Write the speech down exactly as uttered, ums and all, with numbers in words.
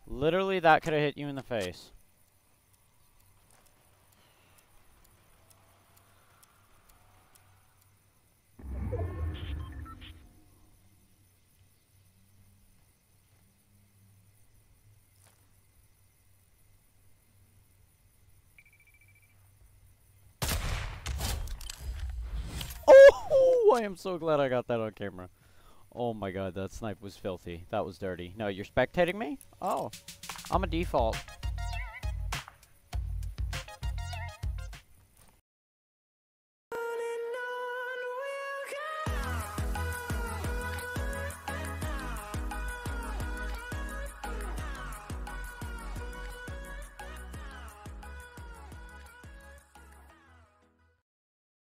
Literally, that could have hit you in the face. Oh, I am so glad I got that on camera. Oh my god, that snipe was filthy. That was dirty. No, you're spectating me? Oh, I'm a default.